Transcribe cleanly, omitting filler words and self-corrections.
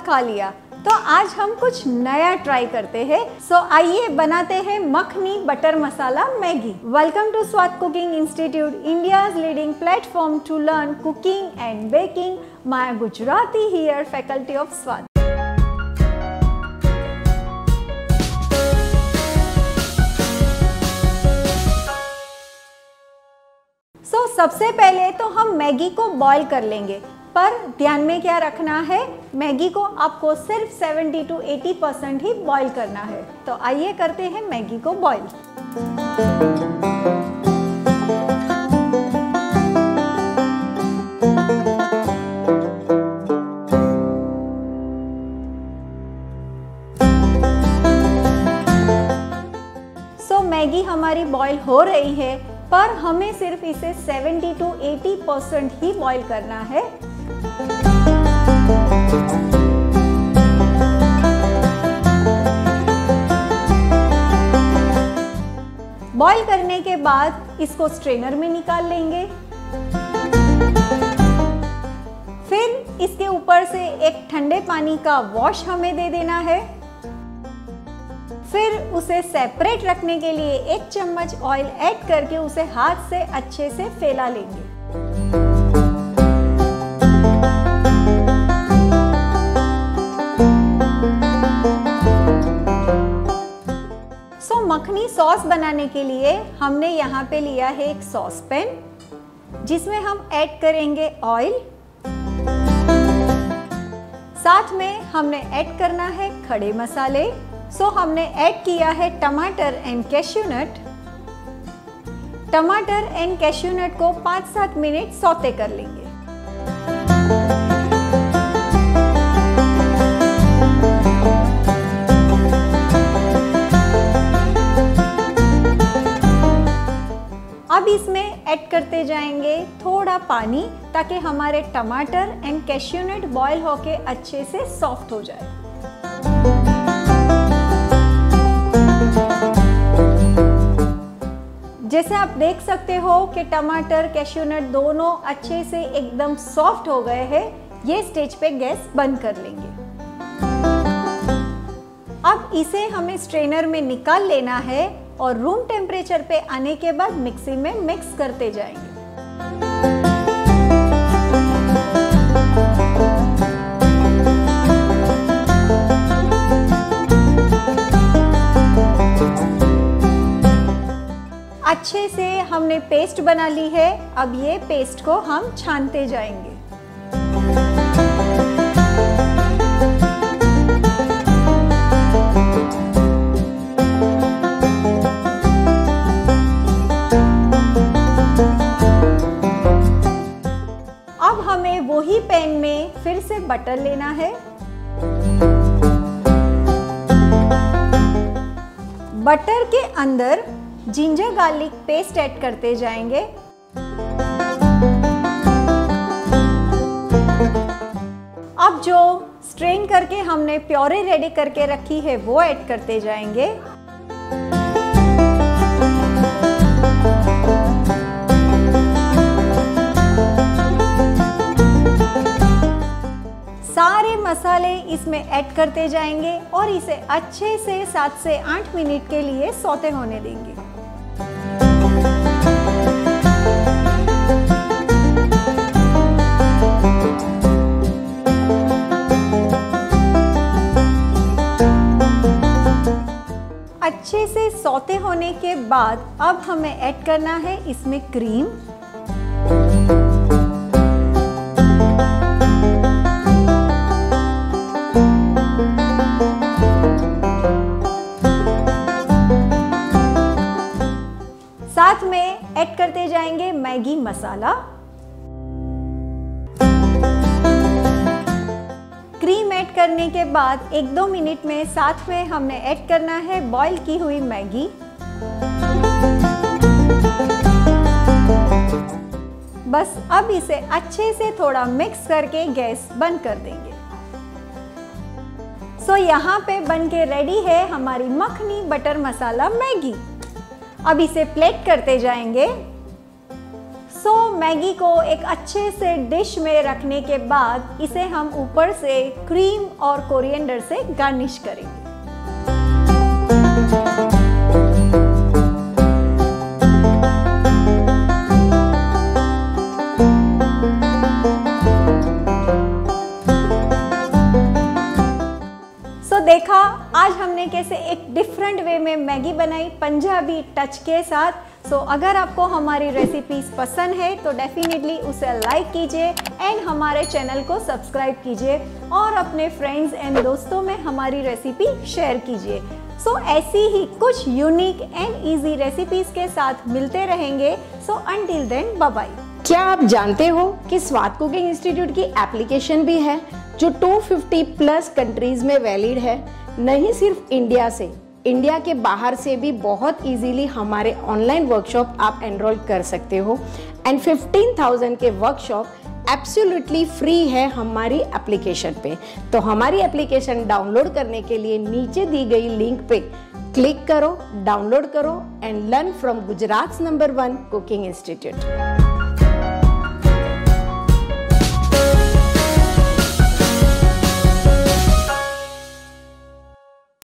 खा लिया, तो आज हम कुछ नया ट्राई करते हैं। आइए बनाते हैं makhani butter masala Maggi. Welcome to Swad cooking institute, India's leading platform to learn cooking and baking. My Gujarati here, faculty of Swad. सबसे पहले तो हम मैगी को बॉईल कर लेंगे, पर ध्यान में क्या रखना है, मैगी को आपको सिर्फ 70 to 80% ही बॉईल करना है। तो आइए करते हैं मैगी को बॉईल। मैगी हमारी बॉईल हो रही है, पर हमें सिर्फ इसे 70 to 80% ही बॉईल करना है। बॉईल करने के बाद इसको स्ट्रेनर में निकाल लेंगे। फिर इसके ऊपर से एक ठंडे पानी का वॉश हमें दे देना है। फिर उसे सेपरेट रखने के लिए 1 चम्मच ऑयल ऐड करके उसे हाथ से अच्छे से फैला लेंगे। मखनी सॉस बनाने के लिए हमने यहाँ पे लिया है एक सॉस पैन, जिसमें हम ऐड करेंगे ऑयल। साथ में हमने ऐड करना है खड़े मसाले। हमने ऐड किया है टमाटर एंड कैश्यू नट। टमाटर एंड कैश्यू नट को 5-7 मिनट सौते कर लेंगे। अब इसमें ऐड करते जाएंगे थोड़ा पानी, ताकि हमारे टमाटर एंड कैश्यू नट बॉयल होके अच्छे से सॉफ्ट हो जाए। जैसे आप देख सकते हो कि टमाटर कैश्यू नट दोनों अच्छे से एकदम सॉफ्ट हो गए हैं। ये स्टेज पे गैस बंद कर लेंगे। अब इसे हमें स्ट्रेनर में निकाल लेना है और रूम टेम्परेचर पे आने के बाद मिक्सी में मिक्स करते जाएंगे। अच्छे से हमने पेस्ट बना ली है। अब ये पेस्ट को हम छानते जाएंगे। अब हमें वही पैन में फिर से बटर लेना है। बटर के अंदर जिंजर गार्लिक पेस्ट ऐड करते जाएंगे। अब जो स्ट्रेन करके हमने प्योरी रेडी करके रखी है वो ऐड करते जाएंगे। सारे मसाले इसमें ऐड करते जाएंगे और इसे अच्छे से 7 से 8 मिनट के लिए सौते होने देंगे। अच्छे से सौते होने के बाद अब हमें ऐड करना है इसमें क्रीम। साथ में ऐड करते जाएंगे मैगी मसाला। क्रीम ऐड करने के बाद 1-2 मिनट में साथ में हमने ऐड करना है बॉईल की हुई मैगी। बस अब इसे अच्छे से थोड़ा मिक्स करके गैस बंद कर देंगे। यहाँ पे बन के रेडी है हमारी मखनी बटर मसाला मैगी। अब इसे प्लेट करते जाएंगे। सो मैगी को एक अच्छे से डिश में रखने के बाद इसे हम ऊपर से क्रीम और कोरिएंडर से गार्निश करेंगे। देखा आज हमने कैसे एक डिफरेंट वे में मैगी बनाई पंजाबी टच के साथ। सो अगर आपको हमारी रेसिपीज पसंद है तो डेफिनेटली उसे लाइक कीजिए एंड हमारे चैनल को सब्सक्राइब कीजिए और अपने फ्रेंड्स एंड दोस्तों में हमारी रेसिपी शेयर कीजिए। सो ऐसी ही कुछ यूनिक एंड इजी रेसिपीज के साथ मिलते रहेंगे। So until then bye bye. क्या आप जानते हो कि स्वाद कुकिंग इंस्टीट्यूट की एप्लीकेशन भी है जो 250 प्लस कंट्रीज में वैलिड है। नहीं सिर्फ इंडिया से, इंडिया के बाहर से भी बहुत इजीली हमारे ऑनलाइन वर्कशॉप आप एनरोल कर सकते हो एंड 15,000 के वर्कशॉप एब्सोल्युटली फ्री है हमारी एप्लीकेशन पे। तो हमारी एप्लीकेशन डाउनलोड करने के लिए नीचे दी गई लिंक पे क्लिक करो, डाउनलोड करो and learn from Gujarat number 1 cooking institute.